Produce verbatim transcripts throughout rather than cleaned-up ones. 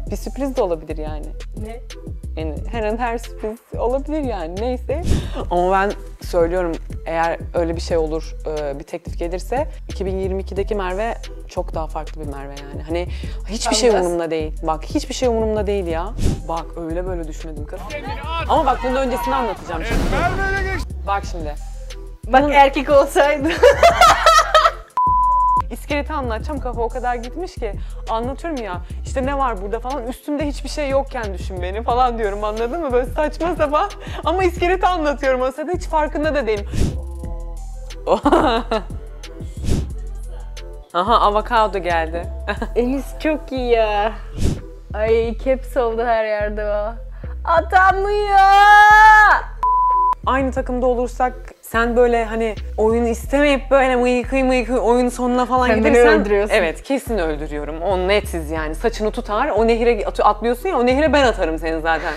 Bir sürpriz de olabilir yani. Ne? Yani her an her sürpriz olabilir yani, neyse. Ama ben söylüyorum, eğer öyle bir şey olur, bir teklif gelirse iki bin yirmi ikideki Merve çok daha farklı bir Merve yani. Hani hiçbir şey umurumda değil. Bak hiçbir şey umurumda değil ya. Bak öyle böyle düşmedim kız. Ama bak bunun öncesini anlatacağım şimdi. Bak şimdi. Bak bunun... erkek olsaydı. İskeleti anlatacağım, kafa o kadar gitmiş ki anlatıyorum ya, işte ne var burada falan, üstümde hiçbir şey yokken düşün beni falan diyorum, anladın mı? Böyle saçma sapan ama iskeleti anlatıyorum o sırada, hiç farkında da değilim. Aha, avokado geldi. Enis çok iyi ya. Ay caps oldu her yerde o. Atamıyor. Aynı takımda olursak sen böyle hani oyunu istemeyip böyle mıykı mıykı oyunun sonuna falan kendini gidersen öldürüyorsun. Evet, kesin öldürüyorum. O netiz yani. Saçını tutar, o nehire atlıyorsun ya, o nehire ben atarım seni zaten.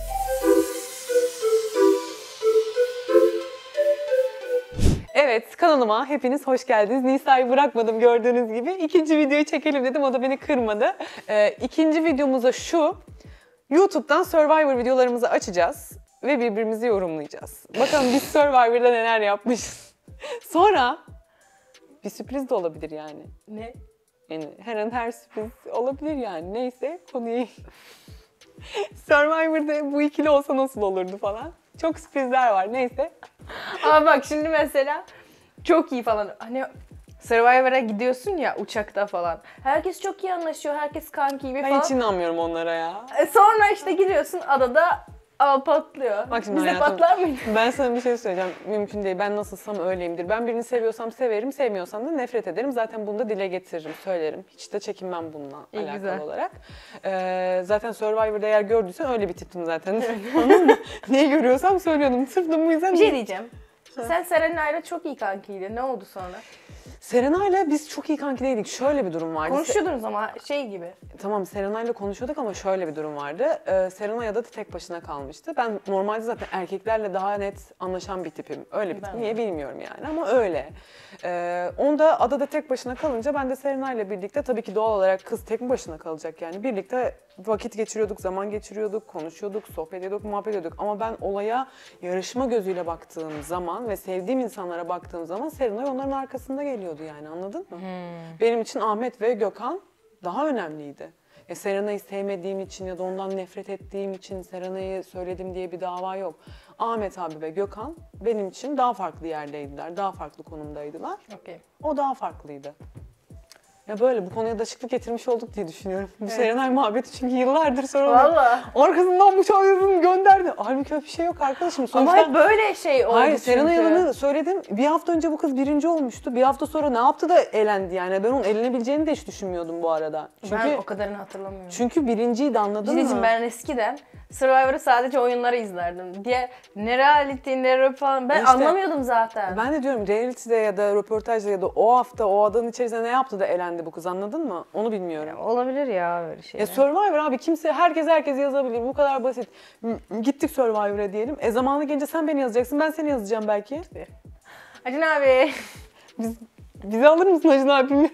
Evet, kanalıma hepiniz hoş geldiniz. Nisa'yı bırakmadım gördüğünüz gibi. İkinci videoyu çekelim dedim, o da beni kırmadı. Ee, ikinci videomuza şu, YouTube'dan Survivor videolarımızı açacağız ve birbirimizi yorumlayacağız. Bakalım biz Survivor'da neler yapmışız. Sonra bir sürpriz de olabilir yani. Ne? Yani her an her sürpriz olabilir yani. Neyse, konuyu... Survivor'da bu ikili olsa nasıl olurdu falan. Çok sürprizler var, neyse. Ama bak şimdi mesela çok iyi falan. Hani Survivor'a gidiyorsun ya uçakta falan. Herkes çok iyi anlaşıyor, herkes kanki gibi Ben falan. hiç inanmıyorum onlara ya. E sonra işte gidiyorsun adada, al patlıyor. Bak şimdi Bize hayatım, patlar mıydı? ben sana bir şey söyleyeceğim. Mümkün değil. Ben nasılsam öyleyimdir. Ben birini seviyorsam severim, sevmiyorsam da nefret ederim. Zaten bunu da dile getiririm, söylerim. Hiç de çekinmem bununla İyi, alakalı güzel. olarak. Ee, zaten Survivor'da eğer gördüysen öyle bir tiptim zaten. Anladın mı? Neyi görüyorsam söylüyordum. Sırf da bu yüzden... Bir şey diyeceğim. Sen Serena'yla çok iyi kankiydin. Ne oldu sonra? Serena'yla biz çok iyi kanki değildik. Şöyle bir durum vardı. Konuşuyordunuz ama şey gibi. Tamam, Serena'yla konuşuyorduk ama şöyle bir durum vardı. Ee, Serena ya da tek başına kalmıştı. Ben normalde zaten erkeklerle daha net anlaşan bir tipim. Öyle bir tip. Niye bilmiyorum yani ama öyle. Ee, onda adada tek başına kalınca ben de Serena'yla birlikte, tabii ki doğal olarak kız tek başına kalacak yani. Birlikte vakit geçiriyorduk, zaman geçiriyorduk, konuşuyorduk, sohbet ediyorduk, muhabbet ediyorduk. Ama ben olaya yarışma gözüyle baktığım zaman ve sevdiğim insanlara baktığım zaman Serena onların arkasında geliyordu yani, anladın mı? Hmm. Benim için Ahmet ve Gökhan daha önemliydi. Ya Serena'yı sevmediğim için ya da ondan nefret ettiğim için Serena'yı söyledim diye bir dava yok. Ahmet abi ve Gökhan benim için daha farklı yerdeydiler, daha farklı konumdaydılar. Okay. O daha farklıydı. Ya böyle bu konuya da açıklık getirmiş olduk diye düşünüyorum. Bu Evet. Serenay muhabbeti çünkü yıllardır sonra Valla. arkasından bıçağı yazını gönderdi. Halbuki öyle bir şey yok arkadaşım. Sonuçta... Ama hep böyle şey oldu. Hayır, çünkü. Serenay yalanı söyledim. Bir hafta önce bu kız birinci olmuştu. Bir hafta sonra ne yaptı da elendi yani. Ben onun elenebileceğini de hiç düşünmüyordum bu arada. Çünkü, ben o kadarını hatırlamıyorum. Çünkü birinciydi, anladın Cicim, mı? ben eskiden Survivor'ı sadece oyunları izlerdim. Diğer ne reality ne rap falan ben İşte, anlamıyordum zaten. Ben de diyorum reality'de ya da röportajda ya da o hafta o adanın içerisinde ne yaptı da elendi bu kız, anladın mı? Onu bilmiyorum. Ya, olabilir ya öyle şey. Ya Survivor abi, kimse, herkes herkes yazabilir. Bu kadar basit. Gittik Survivor'a diyelim. E zamanı gelince sen beni yazacaksın, ben seni yazacağım belki. Acun abi. Biz, bizi alır mısın Acun abi?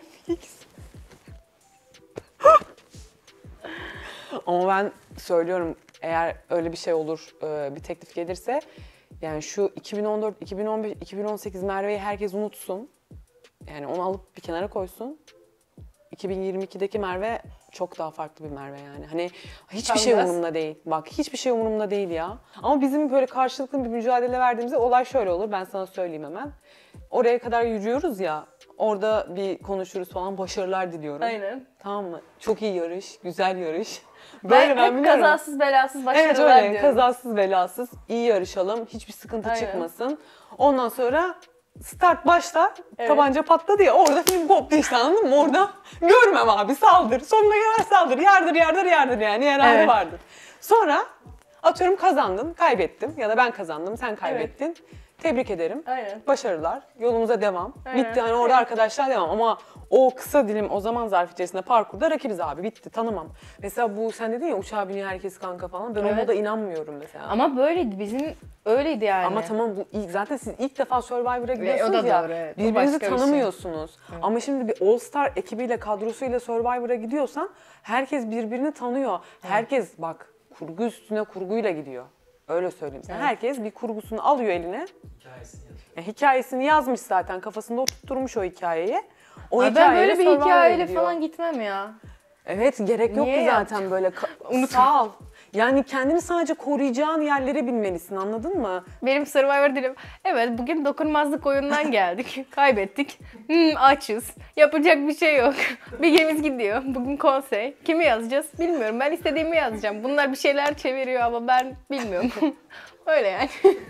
Ama ben söylüyorum, eğer öyle bir şey olur, bir teklif gelirse, yani şu iki bin on dört, iki bin on beş, iki bin on sekiz Merve'yi herkes unutsun. Yani onu alıp bir kenara koysun. iki bin yirmi ikideki Merve çok daha farklı bir Merve yani. Hani hiçbir şey umurumda değil. Bak hiçbir şey umurumda değil ya. Ama bizim böyle karşılıklı bir mücadele verdiğimizde olay şöyle olur. Ben sana söyleyeyim hemen. Oraya kadar yürüyoruz ya. Orada bir konuşuruz falan. Başarılar diliyorum. Aynen. Tamam mı? Çok iyi yarış, güzel yarış. Böyle ben, ben hep biliyorum. kazasız belasız başarılar evet, öyle. diyorum. Kazasız belasız iyi yarışalım. Hiçbir sıkıntı Aynen. çıkmasın. Ondan sonra start başla, evet. Tabanca patladı ya, orada film koptu işte, anladın mı? Orada görmem abi, saldır. Sonuna kadar saldır. Yardır yardır yardır yani, yer evet. vardır. Sonra atıyorum kazandın, kaybettim ya da ben kazandım, sen kaybettin. Evet. Tebrik ederim. Aynen. Başarılar. Yolumuza devam. Aynen. Bitti hani orada arkadaşlar devam ama o kısa dilim o zaman zarf içerisinde parkurda rakibiz abi bitti tanımam. Mesela bu sen dedin ya uçağa biniyor herkes kanka falan ben Evet. ona da inanmıyorum mesela. Ama böyleydi bizim öyleydi yani. Ama tamam bu ilk, zaten siz ilk defa Survivor'a Ve gidiyorsunuz o da ya. doğru, evet. O Birbirinizi başka bir şey. tanımıyorsunuz. Ama şimdi bir All Star ekibiyle kadrosuyla Survivor'a gidiyorsan herkes birbirini tanıyor. Herkes bak kurgu üstüne kurguyla gidiyor. Öyle söyleyeyim sana. Evet. Herkes bir kurgusunu alıyor eline. Hikayesini yazıyor. Yani hikayesini yazmış zaten kafasında oturtmuş o hikayeyi. O Ay ben hikayeyle böyle bir Survivor'a hikayeyle gidiyor. falan gitmem ya. Evet gerek yok Niye ki zaten böyle ka- sağ ol. Yani kendini sadece koruyacağın yerlere bilmelisin anladın mı? Benim Survivor dilim. Evet bugün dokunmazlık oyundan geldik. Kaybettik. Hmm, açız. Yapacak bir şey yok. Bilgemiz gidiyor. Bugün konsey. Kimi yazacağız bilmiyorum. Ben istediğimi yazacağım. Bunlar bir şeyler çeviriyor ama ben bilmiyorum. Öyle yani.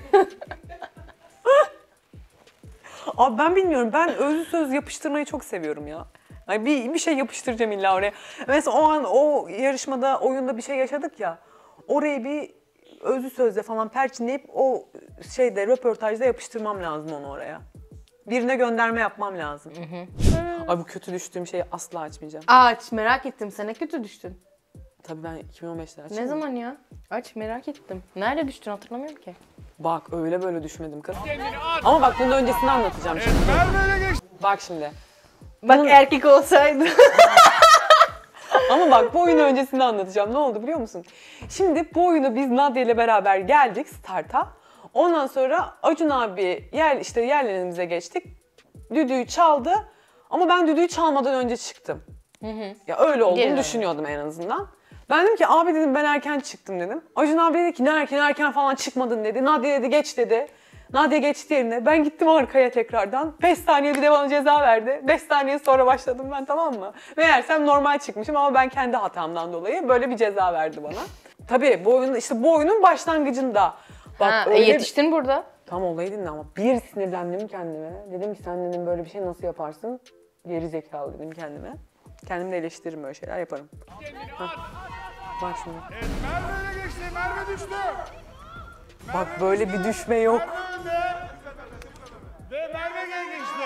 Abi ben bilmiyorum. Ben özlü söz yapıştırmayı çok seviyorum ya. Yani bir, bir şey yapıştıracağım illa oraya. Mesela o an o yarışmada, oyunda bir şey yaşadık ya. Orayı bir özlü sözle falan perçinleyip o şeyde, röportajda yapıştırmam lazım onu oraya. Birine gönderme yapmam lazım. Ay bu kötü düştüğüm şeyi asla açmayacağım. Aç merak ettim. Sen ne kötü düştün. Tabii ben iki bin on beşte açtım. Ne zaman ya? Aç merak ettim. Nerede düştün hatırlamıyorum ki. Bak öyle böyle düşmedim kız. Ama bak bunun öncesini anlatacağım şimdi. Bak şimdi. Bak Bunun- erkek olsaydı. Ama bak bu oyunu öncesinde anlatacağım. Ne oldu biliyor musun? Şimdi bu oyunu biz Nadia ile beraber geldik starta. Ondan sonra Acun abi yer, işte yerlerimize geçtik. Düdüğü çaldı. Ama ben düdüğü çalmadan önce çıktım. Ya öyle olduğunu Geri düşünüyordum en azından. Ben dedim ki abi dedim ben erken çıktım dedim. Acun abi dedi ki ne erken erken falan çıkmadın dedi. Nadia dedi geç dedi. Nadia geçti yerine. Ben gittim arkaya tekrardan. beş saniye bir de bana ceza verdi. beş saniye sonra başladım ben tamam mı? Meğersem normal çıkmışım ama ben kendi hatamdan dolayı böyle bir ceza verdi bana. Tabii bu oyun işte bu oyunun başlangıcında. Bak Ha, e, öyle bir- yetiştin burada. Tam olayı dinle ama bir sinirlendim kendime. Dedim ki sen dedim böyle bir şey nasıl yaparsın? Geri zekalı dedim kendime. Kendimi de eleştiririm böyle şeyler yaparım. Hah. Bak şimdi. Evet, Merve öne geçti. Merve düştü. Bak böyle bir düşme yok. Merve önde. Ve Merve gel geçti.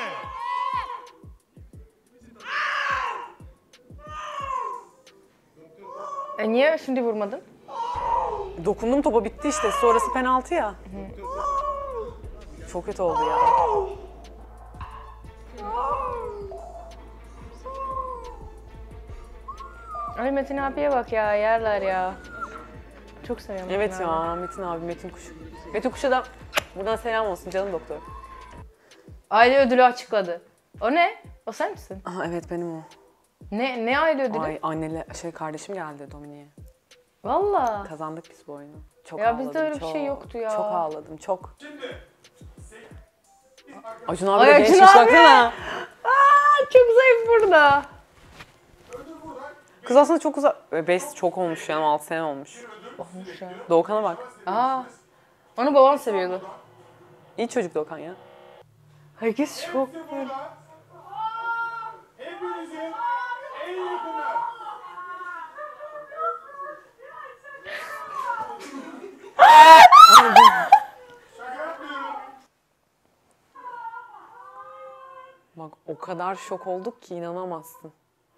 E niye şimdi vurmadın? Dokundum topa bitti işte. Sonrası penaltı ya. Çok kötü oldu ya. Ay Metin abiye bak ya yerler ya. Çok seviyorum Evet Metin abi. ya Metin abi Metin Kuş. Metin Kuş'a da buradan selam olsun canım doktor. Aile ödülü açıkladı. O ne? O sen misin? Aha evet benim o. Ne ne aile ödülü? Ay annele şey kardeşim geldi Dominik'e. Valla. Kazandık biz bu oyunu. Çok Ya ağladım. bizde öyle bir çok, şey yoktu ya. Çok ağladım çok. Şimdi Acun abi Ay, de Acun gençmiş abi! baksana. Aa, çok zayıf burada. Kız aslında çok uzak. beş çok olmuş yani altı sene olmuş. Olmuş ya. Doğukan'a bak. Aa. Onu babam seviyordu. İyi çocuk Doğukan ya. Herkes çok. burada hepinizin en yakını. Şaka yapmıyorum. Bak o kadar şok olduk ki inanamazsın.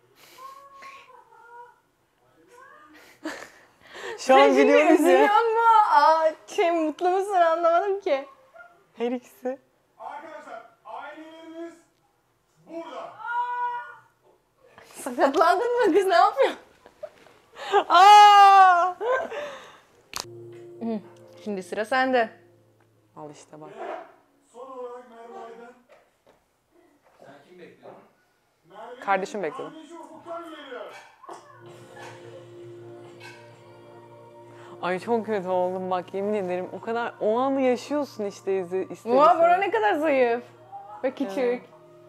Şu an gülüyoruz Üzülüyor ya. mu? Aa, şey mutlu musun anlamadım ki. Her ikisi. Arkadaşlar aileleriniz burada. Sakatlandın mı kız ne yapıyor? Aa! Şimdi sıra sende. Al işte bak. Son olarak Merve Aydın. Sen kim bekliyorsun? Merve Kardeşim bekledim. Kardeşi ufuktan geliyor. Ay çok kötü oldum bak yemin ederim. O kadar o anı yaşıyorsun işte izi ister Muha istemez. Bora ne kadar zayıf. Ve küçük. Evet.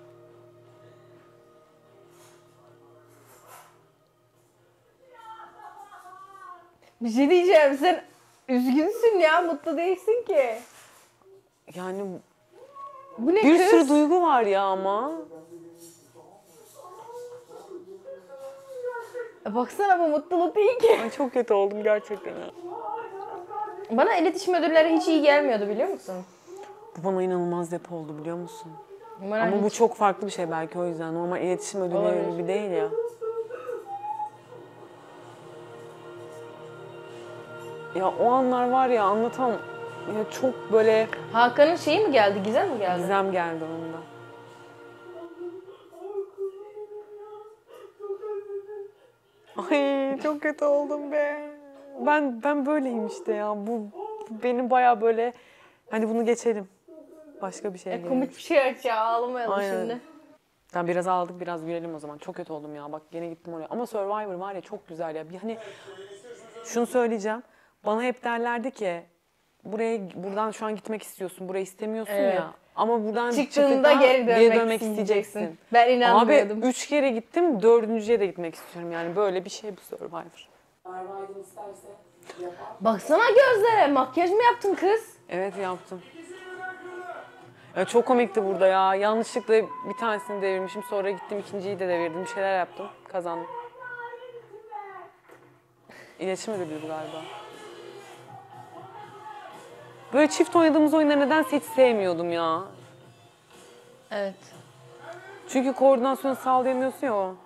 Bir şey diyeceğim sen üzgünsün ya mutlu değilsin ki. Yani Bu ne bir kız? sürü duygu var ya ama. E, Baksana bu mutluluk değil ki. Ay çok kötü oldum gerçekten ya. Bana iletişim ödülleri hiç iyi gelmiyordu biliyor musun? Bu bana inanılmaz depo oldu biliyor musun? Numara Ama bu hiç- çok farklı bir şey belki o yüzden. Normal iletişim ödülü Olabilir. gibi değil ya. Ya o anlar var ya anlatamam. Ya çok böyle Hakan'ın şeyi mi geldi? Gizem mi geldi? gizem geldi onunla. Ay çok kötü oldum be. Ben ben böyleyim işte ya. Bu, bu benim baya böyle hani bunu geçelim. Başka bir şey E, gelelim. komik bir şey aç ya. Ağlamayalım Aynen. şimdi. Ya biraz ağladık biraz gülelim o zaman. Çok kötü oldum ya. Bak gene gittim oraya. Ama Survivor var ya çok güzel ya. Bir hani şunu söyleyeceğim. Bana hep derlerdi ki buraya buradan şu an gitmek istiyorsun. Burayı istemiyorsun Evet. ya. Ama buradan Çıktığında çıktıktan geri dönmek, dönmek isteyeceksin. isteyeceksin. Ben Abi inanmıyordum. üç kere gittim, dördüncüye de gitmek istiyorum. Yani böyle bir şey bu Survivor. Baksana gözlere. Makyaj mı yaptın kız? Evet yaptım. Ya çok komikti burada ya. Yanlışlıkla bir tanesini devirmişim. Sonra gittim ikinciyi de devirdim. Bir şeyler yaptım. Kazandım. İletişim ödülü bu galiba. Böyle çift oynadığımız oyunları nedense hiç sevmiyordum ya. Evet. Çünkü koordinasyonu sağlayamıyorsun ya o.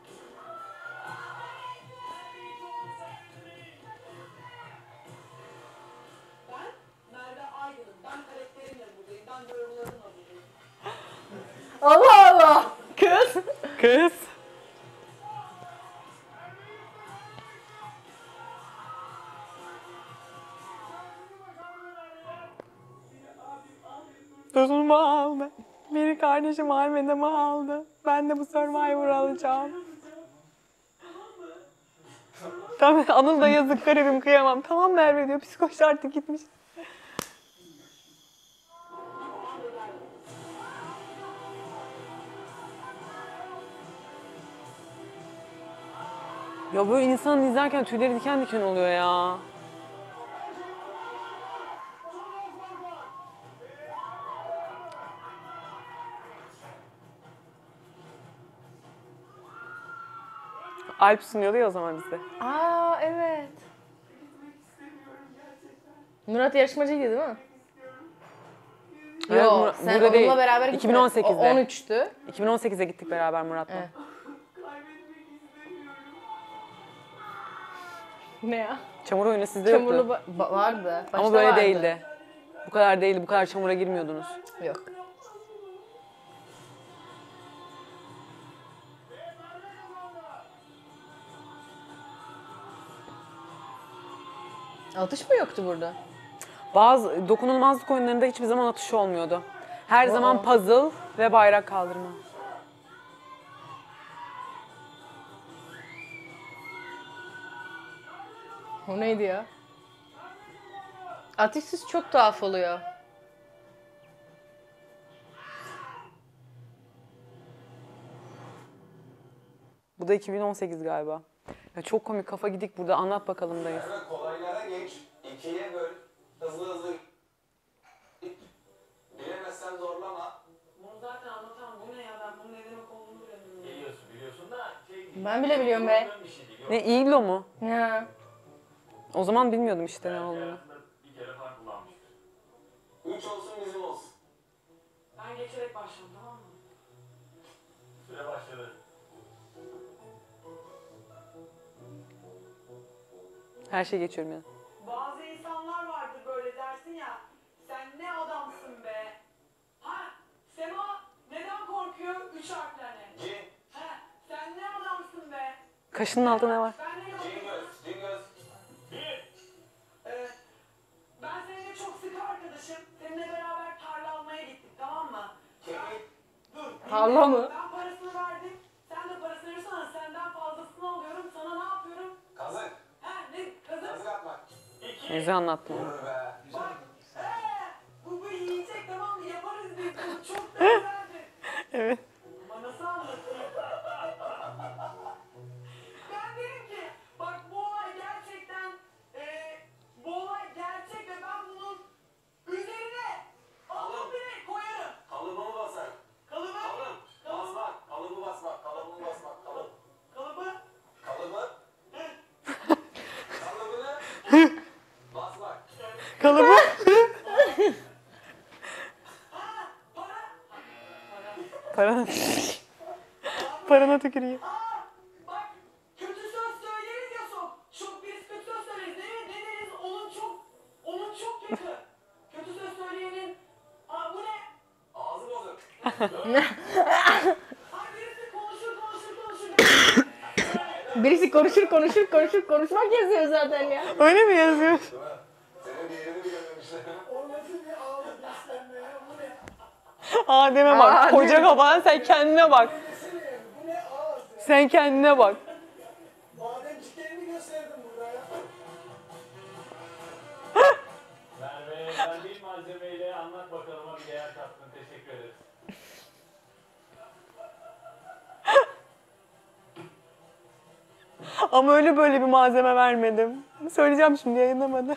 Allah Allah. Kız. Kız. Tozumu aldı. Biri kardeşim Almeda'mı aldı. Ben de bu Survivor alacağım. Tamam Anıl da yazık garibim kıyamam. Tamam Merve diyor psikoloji artık gitmiş. Ya böyle insanın izlerken tüyleri diken diken oluyor ya. Alp sunuyordu ya o zaman bize. Aa evet. Murat yarışmacıydı değil mi? Evet, Yok, Murat- sen burada onunla değil. beraber gitmedin. iki bin on sekizde. O on üçtü. iki bin on sekize gittik beraber Murat'la. Evet. Ne ya? Çamur oyunu sizde Çamurlu yoktu. ba- ba- vardı. Başta Ama böyle vardı. değildi. Bu kadar değildi, bu kadar çamura girmiyordunuz. Yok. Atış mı yoktu burada? Bazı dokunulmazlık oyunlarında hiçbir zaman atış olmuyordu. Her Aa. zaman puzzle ve bayrak kaldırma. O neydi ya? Atışsız çok tuhaf oluyor. Bu da iki bin on sekiz galiba. Ya çok komik kafa gidik burada anlat bakalım dayı. Evet, kolaylara geç. İkiye böl. Hızlı hızlı. Bilemezsen zorlama. Bunu zaten anlatamam. Bu ne ya? Ben bunun ne demek olduğunu bilmiyorum. Biliyorsun biliyorsun da şey değil. Ben bile biliyorum be. Bir şey değil. Ne iglo mu? Ya. O zaman bilmiyordum işte ne olduğunu. Hayatında bir kere falan kullanmıştır. Üç olsun bizim olsun. Ben geçerek başladım tamam mı? Süre başladı. Her şey geçiyorum ya. Bazı insanlar vardır böyle dersin ya, sen ne adamsın be. Ha, Sema neden korkuyor? Üç harfli hani. Cin, Ha, sen ne adamsın be. Kaşının altında ne var? Ben ne cin yapayım? göz, cin göz. Ee, ben seninle çok sıkı arkadaşım. Seninle beraber tarla almaya gittik tamam mı? Kemik, Dur. Tarla mı? Ben parasını verdim. Sen de parasını verirsen senden fazlasını alıyorum. Sana ne yapıyorum? kazık, Ha, ne? Kazık. kazık atmak. Ne güzel anlattın. Dur be. Bak, ee, bu bu yiyecek tamam mı? Yaparız biz bunu. Çok da güzeldir. Evet. Ama nasıl anlatayım? Ben dedim ki, bak bu olay gerçekten, eee bu olay gerçek ve ben bunun üzerine alın bile koyarım. Kalıbı mı basar? Kalıbı, Kalın. Basmak, kalıbı basmak, kalıbını basmak, kalıp. kalıbı, Kalıbı. Kalıbını basmak. Kalıbı. ha, para, ha, para. tüküreyim. Bak kötü söz söyleriz ya çok. Çok birisi kötü söz söyleriz değil mi? Ne deriz? Onun çok, onun çok kötü. Kötü söz söyleyenin. Aa bu ne? Ağzı bozuk. Ay birisi konuşur konuşur konuşur. Birisi konuşur konuşur konuşur konuşmak yazıyor zaten ya. Öyle mi yazıyor? Senin bir yerini mi görmemişler? O nasıl bir ağlı beslenme ya? Bu ne? Adem'e bak. Adem. Koca kafadan sen kendine bak. Bu ne ağız? Sen kendine bak. Bademciklerimi gösterdim burada ya. Merve, verdiğin malzemeyle anlat bakalıma bir değer kattın. Teşekkür ederiz. Ama öyle böyle bir malzeme vermedim. Söyleyeceğim şimdi, yayınlamadı.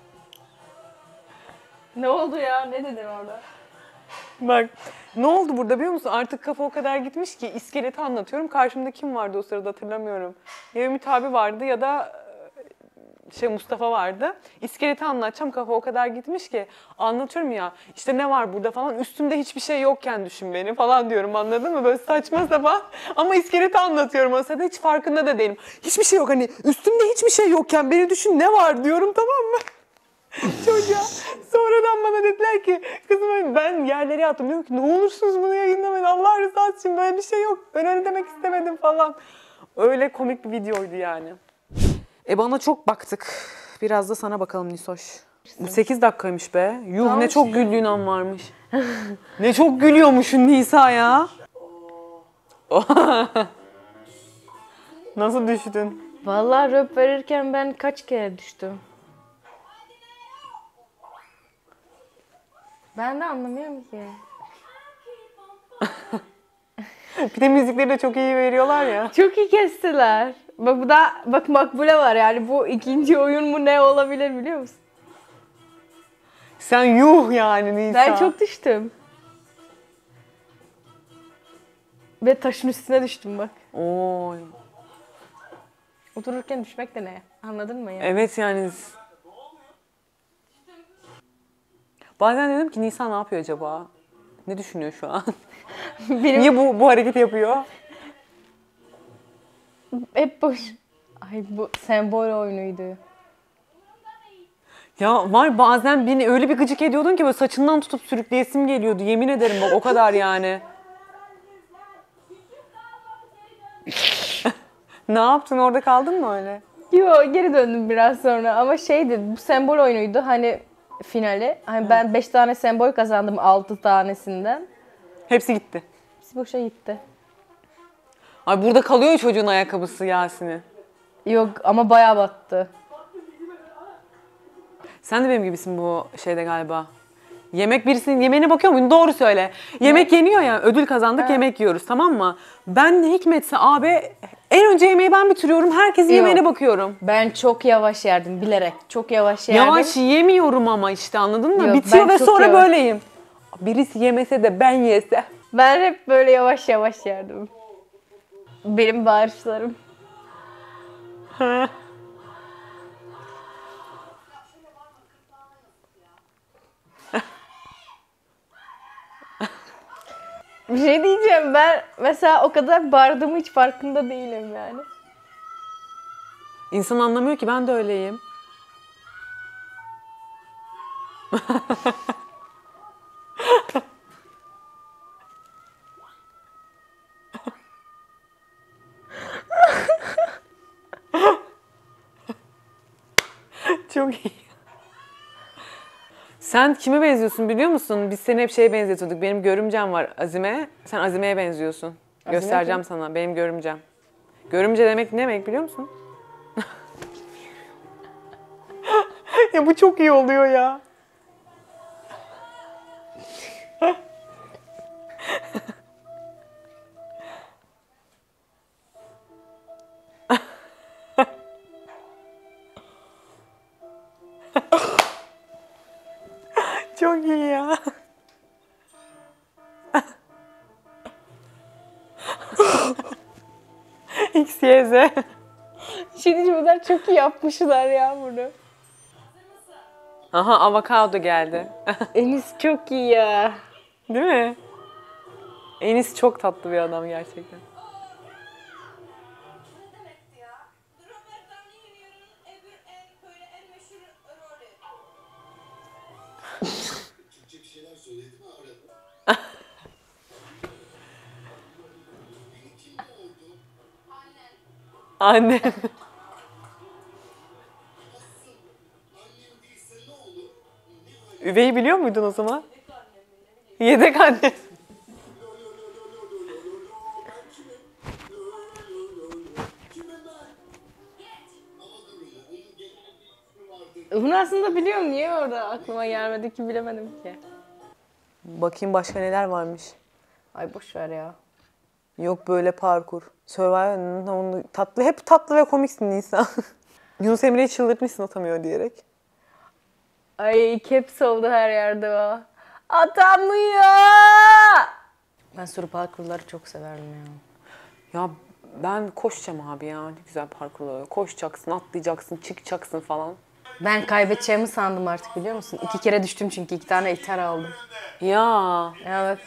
Ne oldu ya? Ne dedin orada? Bak, ne oldu burada biliyor musun? Artık kafa o kadar gitmiş ki iskeleti anlatıyorum. Karşımda kim vardı o sırada hatırlamıyorum. Ya Ümit abi vardı ya da şey Mustafa vardı. İskeleti anlatacağım, kafa o kadar gitmiş ki anlatıyorum ya işte ne var burada falan, üstümde hiçbir şey yokken düşün beni falan diyorum, anladın mı? Böyle saçma sapan ama iskeleti anlatıyorum o sırada, hiç farkında da değilim. Hiçbir şey yok, hani üstümde hiçbir şey yokken beni düşün ne var diyorum, tamam mı? Çocuğa sonradan bana dediler ki kızım ben yerlere yattım, diyorum ki ne olursunuz bunu yayınlamayın Allah rızası için, böyle bir şey yok, ben öyle demek istemedim falan. Öyle komik bir videoydu yani. E bana çok baktık. Biraz da sana bakalım Nisoş. Bu sekiz dakikaymış be. Yuh Tamam. ne çok güldüğün an varmış. Ne çok gülüyormuşsun Nisa ya. Nasıl düştün? Vallahi röp verirken ben kaç kere düştüm. Ben de anlamıyorum ki. Bir de müzikleri de çok iyi veriyorlar ya. Çok iyi kestiler. Bak bu da bak Makbule var yani, bu ikinci oyun mu ne olabilir biliyor musun? Sen yuh yani Nisa. Ben çok düştüm. Ve taşın üstüne düştüm bak. Oy. Otururken düşmek de ne? Anladın mı ya? Evet yani. Bazen dedim ki Nisa ne yapıyor acaba? Ne düşünüyor şu an? Benim Niye bu, bu hareketi yapıyor? hep boş. Ay bu sembol oyunuydu. Ya var bazen beni öyle bir gıcık ediyordun ki böyle saçından tutup sürükleyesim geliyordu. Yemin ederim bak o kadar yani. Ne yaptın, orada kaldın mı öyle? Yo, geri döndüm biraz sonra ama şeydi, bu sembol oyunuydu hani finali. Hani ben beş tane sembol kazandım altı tanesinden. Hepsi gitti. Hepsi boşa gitti. Ay burada kalıyor ya çocuğun ayakkabısı Yasin'in. Yok ama bayağı battı. Sen de benim gibisin bu şeyde galiba. Yemek birisinin yemeğine bakıyor muydun? Doğru söyle. Yemek yeniyor ya, ödül kazandık, yemek yiyoruz, tamam mı? Ben ne hikmetse abi en önce yemeği ben bitiriyorum, herkesin Yok. yemeğine bakıyorum. Ben çok yavaş yerdim bilerek. Çok yavaş yerdim. Yavaş yemiyorum ama işte, anladın mı? Yok, Bitiyor ben ve çok sonra yavaş. böyleyim. Birisi yemese de ben yese. Ben hep böyle yavaş yavaş yerdim. Benim bağırışlarım. Bir şey diyeceğim, ben mesela o kadar bağırdığımı hiç farkında değilim yani. İnsan anlamıyor ki, ben de öyleyim. Çok iyi. Sen kime benziyorsun biliyor musun? Biz seni hep şeye benzetiyorduk. Benim görümcem var Azime. Sen Azime'ye benziyorsun. Azime Göstereceğim kim? sana. Benim görümcem. Görümce demek ne demek biliyor musun? Ya bu çok iyi oluyor ya. Çok iyi ya. X, Y, Z. Bir şey diyeceğim, bunlar çok iyi yapmışlar ya bunu. Aha, avokado geldi. Enis çok iyi ya. Değil mi? Enis çok tatlı bir adam gerçekten. Türkçe bir şeyler söyledi mi arada? Beni kim doğurdu? Anne. Annem değilse ne olur? Ne hali? Üveyi biliyor muydun o zaman? Yedek anne. Ben kimim? Kimim ben? Ama durun ya, onun genel bir ismi vardır. Bunu aslında biliyorum. Niye orada aklıma gelmedi ki bilemedim ki. Bakayım başka neler varmış. Ay boş ver ya. Yok böyle parkur. Survivor'ın onu tatlı, hep tatlı ve komiksin Nisa. Yunus Emre'yi çıldırtmışsın atamıyor diyerek. Ay caps oldu her yerde o. Atamıyor. Ben sürü parkurları çok severim ya. Ya ben koşacağım abi ya. Ne güzel parkurlar. Koşacaksın, atlayacaksın, çıkacaksın falan. Ben kaybedeceğimi sandım artık biliyor musun? İki kere düştüm çünkü iki tane ithal aldım. Ya Evet.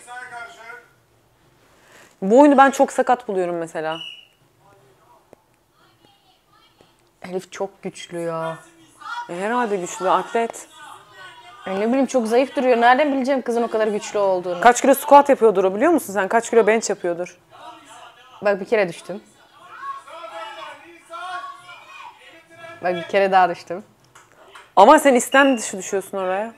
bu oyunu ben çok sakat buluyorum mesela. Elif çok güçlü ya. E, herhalde güçlü, atlet. Ay ne bileyim çok zayıf duruyor. Nereden bileceğim kızın o kadar güçlü olduğunu? Kaç kilo squat yapıyordur o biliyor musun sen? Kaç kilo bench yapıyordur? Bak bir kere düştüm. Bak bir kere daha düştüm. Ama sen istem dışı düşüyorsun oraya.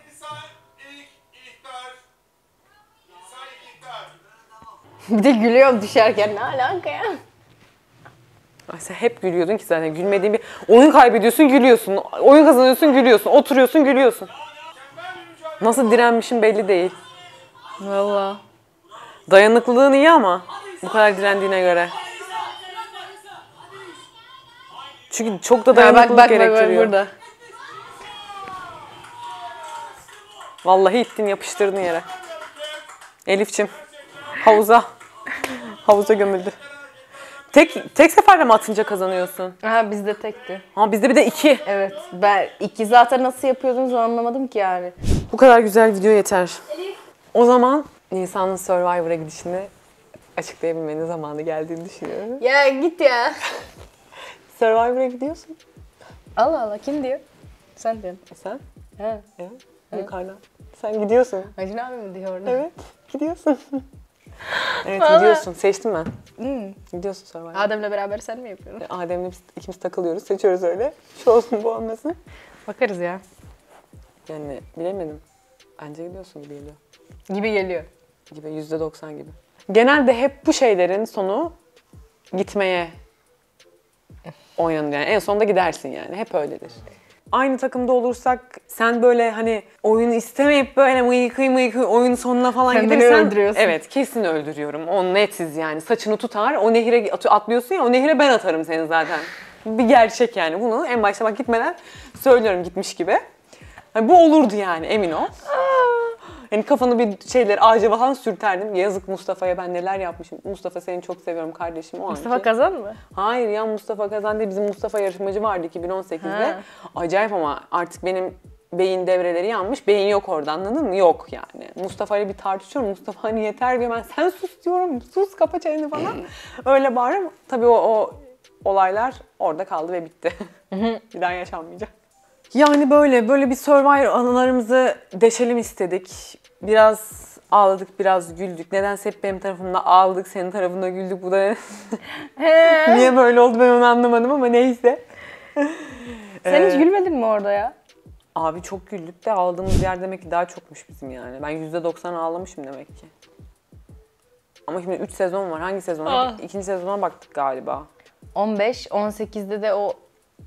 Bir de gülüyorum düşerken. Ne alaka ya? Ay sen hep gülüyordun ki zaten. Gülmediğin bir... Oyun kaybediyorsun, gülüyorsun. Oyun kazanıyorsun, gülüyorsun. Oturuyorsun, gülüyorsun. Nasıl direnmişim belli değil. Valla. Dayanıklılığın iyi ama bu kadar direndiğine göre. Çünkü çok da Ha, bak dayanıklılık bak bak, bak gerektiriyor. burada. Vallahi ittin yapıştırdın yere. Elifçim havuza. Havuza gömüldü. Tek tek seferde mi atınca kazanıyorsun? Aha bizde tekti. Ama bizde bir de iki. Evet. Ben iki zaten nasıl yapıyordunuz anlamadım ki yani. Bu kadar güzel video yeter. O zaman Nisan'ın Survivor'a gidişini açıklayabilmenin zamanı geldiğini düşünüyorum. Ya git ya. Survivor'a gidiyorsun. Allah Allah kim diyor? Sen diyorsun. E sen? He. Evet. Yukarıdan. Sen gidiyorsun. Acun abi mi diyor orada? Evet. Gidiyorsun. Evet Vallahi- gidiyorsun. Seçtim ben. Hmm. Gidiyorsun Survivor'a. Adem'le beraber sen mi yapıyorsun? Adem'le biz ikimiz takılıyoruz. Seçiyoruz öyle. Şu olsun bu olmasın. Bakarız ya. Yani bilemedim. Bence gidiyorsun gibi geliyor. Gibi geliyor. Gibi yüzde doksan gibi. Genelde hep bu şeylerin sonu gitmeye oynanır yani. En sonunda gidersin yani. Hep öyledir. Aynı takımda olursak sen böyle hani oyunu istemeyip böyle mıykıy mıykıy oyunun sonuna falan Kendini gidersen öldürüyorsun. evet kesin öldürüyorum. O netiz yani. Saçını tutar. O nehire at- atlıyorsun ya o nehire ben atarım seni zaten. Bir gerçek yani. Bunu en başta bak gitmeden söylüyorum gitmiş gibi. Yani bu olurdu yani emin ol. Yani kafanı bir şeyler ağaca falan sürterdim. Yazık Mustafa'ya ben neler yapmışım. Mustafa seni çok seviyorum kardeşim o Mustafa anki. Kazan mı? Hayır ya Mustafa Kazan değil bizim Mustafa yarışmacı vardı iki bin on sekizde. Ha. Acayip ama artık benim beyin devreleri yanmış. Beyin yok orada anladın mı? Yok yani. Mustafa ile bir tartışıyorum. Mustafa hani yeter diyor ben sen sus diyorum. Sus kapa çeneni falan. Öyle bağırıyorum. Tabii o, o olaylar orada kaldı ve bitti. Bir daha yaşanmayacak. Yani böyle böyle bir Survivor anılarımızı deşelim istedik. Biraz ağladık, biraz güldük. Nedense hep benim tarafımda ağladık, senin tarafında güldük. Bu da niye böyle oldu ben onu anlamadım ama neyse. Sen hiç Ee, gülmedin mi orada ya? Abi çok güldük de ağladığımız yer demek ki daha çokmuş bizim yani. Ben yüzde doksan ağlamışım demek ki. Ama şimdi üç sezon var. Hangi sezon? Ah. İkinci sezona baktık galiba. on beş, on sekizde de o...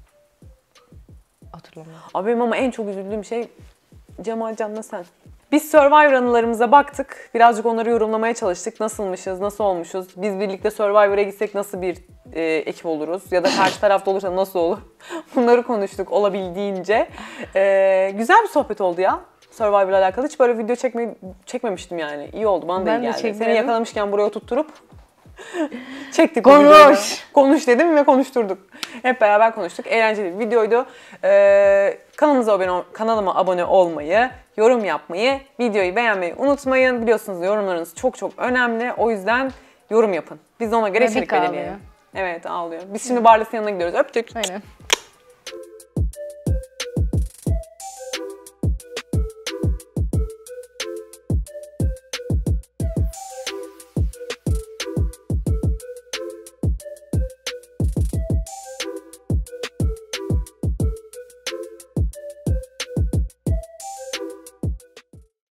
Hatırlamıyorum. Abi benim ama en çok üzüldüğüm şey Cemal Can'la sen. Biz Survivor anılarımıza baktık. Birazcık onları yorumlamaya çalıştık. Nasılmışız, nasıl olmuşuz? Biz birlikte Survivor'a gitsek nasıl bir e, ekip oluruz? Ya da karşı tarafta olursa nasıl olur? Bunları konuştuk olabildiğince. E, güzel bir sohbet oldu ya. Survivor'la alakalı. Hiç böyle video çekme, çekmemiştim yani. İyi oldu, bana da Ben iyi de geldi. çekmedim. Seni yakalamışken buraya oturtturup çektik. Konuş. bu videoyu. Konuş dedim ve konuşturduk. Hep beraber konuştuk. Eğlenceli bir videoydu. Ee, kanalımıza abone ol- kanalıma abone olmayı, yorum yapmayı, videoyu beğenmeyi unutmayın. Biliyorsunuz yorumlarınız çok çok önemli. O yüzden yorum yapın. Biz de ona göre Bebek içerik ağlıyor. belirleyelim. Evet ağlıyor. Biz şimdi Barlas'ın yanına gidiyoruz. Öptük. Aynen.